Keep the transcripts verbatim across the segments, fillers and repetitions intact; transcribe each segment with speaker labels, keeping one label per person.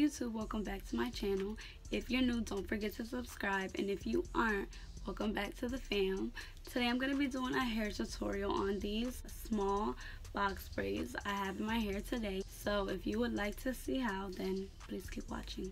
Speaker 1: YouTube? Welcome back to my channel. If you're new, don't forget to subscribe, and if you aren't, welcome back to the fam. Today I'm going to be doing a hair tutorial on these small box braids I have in my hair today. So if you would like to see how, then please keep watching.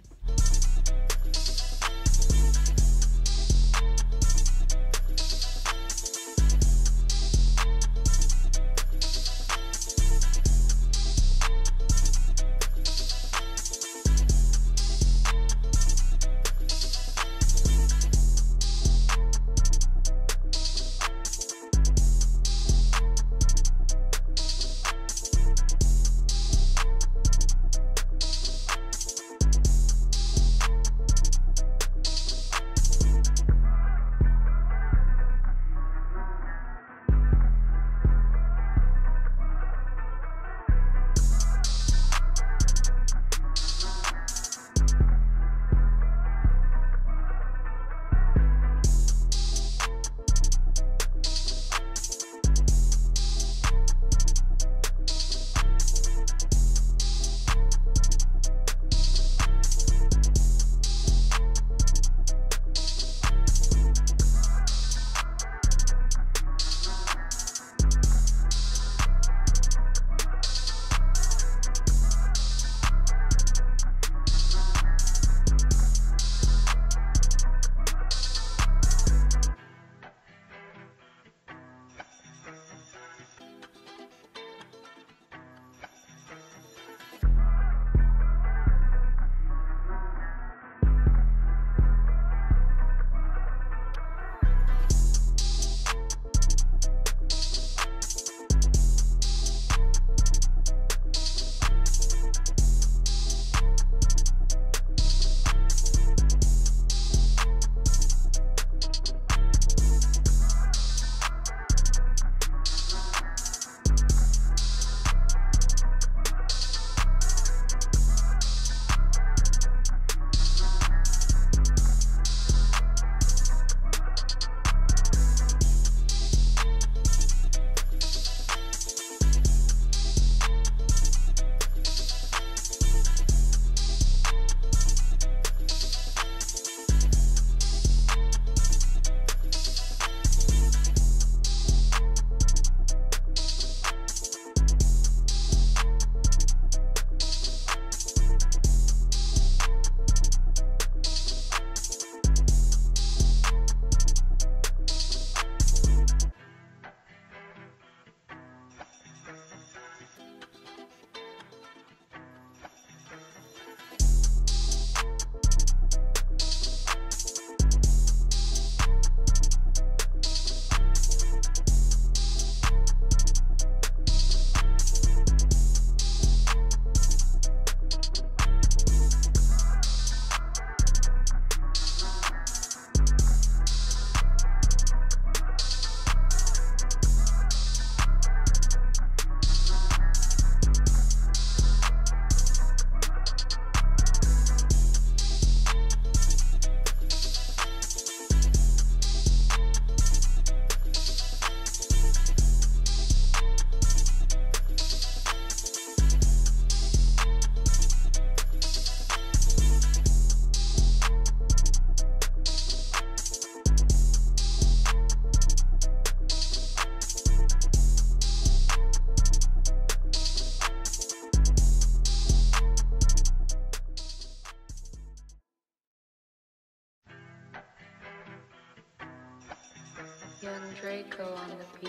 Speaker 2: Young Draco on the beat.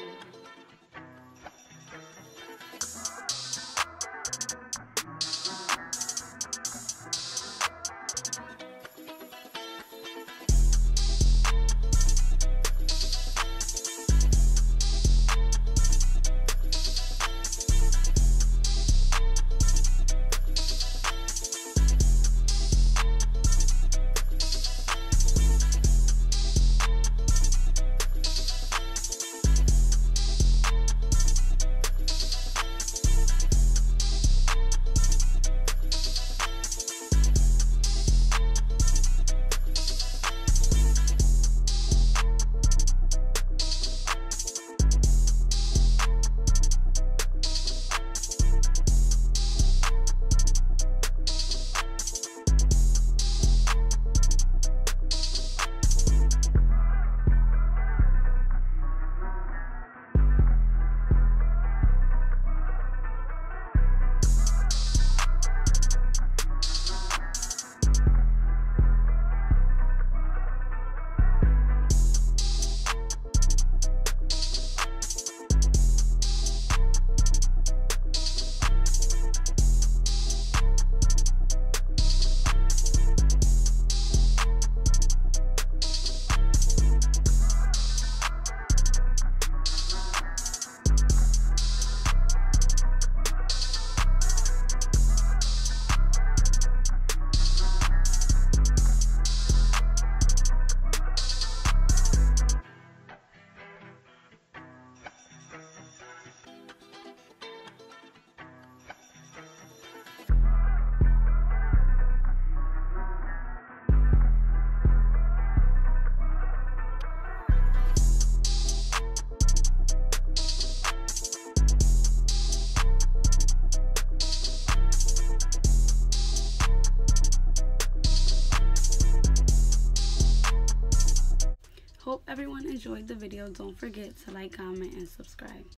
Speaker 1: everyone enjoyed the video. Don't forget to like, comment, and subscribe.